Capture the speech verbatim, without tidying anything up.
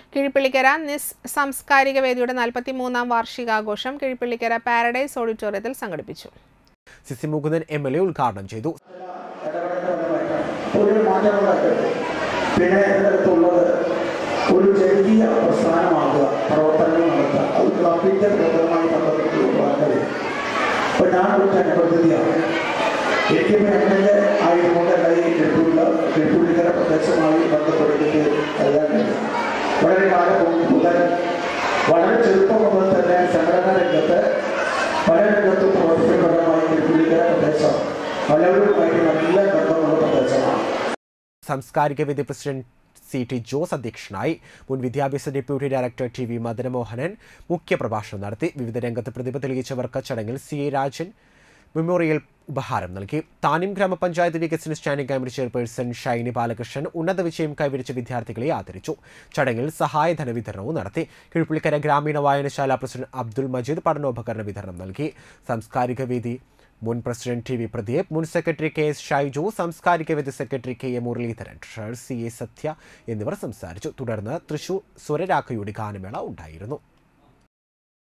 കിഴിപ്പള്ളിക്കര നിസ് സാംസ്കാരിക വേദിയുടെ നാൽപ്പത്തിമൂന്നാം വാർഷികാഘോഷം കിഴിപ്പള്ളിക്കര പാരഡൈസ് ഓഡിറ്റോറിയത്തിൽ സംഘടിപ്പിച്ചു. CC Mukundan M L A ഉദ്ഘാടനം ചെയ്തു. ഒരു ജനകീയ പ്രസ്ഥാനമാകുക, പ്രവർത്തനങ്ങൾ നടത്തുക, അത് ക്ലബിൻ്റെ പ്രവർത്തനമായി ബന്ധപ്പെട്ടുള്ളതാണ്. ഇപ്പോൾ ഞാൻ ഒരു ജനപ്രതിനിധിയാണ്. എനിക്കിപ്പോൾ എം എൽ എ ആയതുകൊണ്ട് ഈ കിഴിപ്പുള്ള കിഴിപ്പള്ളിക്കര പ്രദേശമായി ബന്ധപ്പെട്ടിട്ട് എല്ലാം കഴിയും. വളരെ കാലം മുതൽ വളരെ ചെറുപ്പം മുതൽ തന്നെ സംഘടനാ രംഗത്ത് പല രംഗത്തും പ്രവർത്തനപരമായി കിഴിപ്പള്ളിക്കര പ്രദേശം പലവരുമായിട്ട് നല്ല ബന്ധമുള്ള പ്രദേശമാണ്. സാംസ്കാരിക വേദി പ്രസിഡന്റ് സി ടി ജോസ് അധ്യക്ഷനായി. മുൻ വിദ്യാഭ്യാസ deputy director T V Madanamohanan മുഖ്യപ്രഭാഷണം നടത്തി. വിവിധ രംഗത്ത് പ്രതിഭ തെളിയിച്ചവർക്ക് ചടങ്ങിൽ സി എ രാജൻ മെമ്മോറിയൽ ഉപഹാരം നൽകി. താനിം ഗ്രാമപഞ്ചായത്ത് വികസന standing committee chairperson Shiny Balakrishnan ഉന്നത വിജയം കൈവരിച്ച വിദ്യാർത്ഥികളെ ആദരിച്ചു. ചടങ്ങിൽ സഹായധന വിതരണവും നടത്തി. കിഴിപ്പള്ളിക്കര ഗ്രാമീണ വായനശാല പ്രസിഡന്റ് അബ്ദുൾ മജീദ് പഠനോപകരണ വിതരണം നൽകി. സാംസ്കാരിക വേദി മുൻ പ്രസിഡന്റ് ടി വി പ്രദീപ്, മുൻ സെക്രട്ടറി കെ എസ് ഷൈജു, സാംസ്കാരിക വേദി secretary K A Muraleedharan, treasurer C A Sathya എന്നിവർ സംസാരിച്ചു. തുടർന്ന് തൃശൂർ സ്വരരാഖയുടെ ഗാനമേള ഉണ്ടായിരുന്നു.